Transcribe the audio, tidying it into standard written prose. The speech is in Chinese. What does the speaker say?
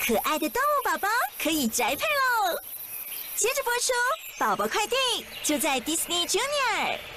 可爱的动物宝宝可以宅配喽！接着播出，宝宝快递就在 Disney Junior。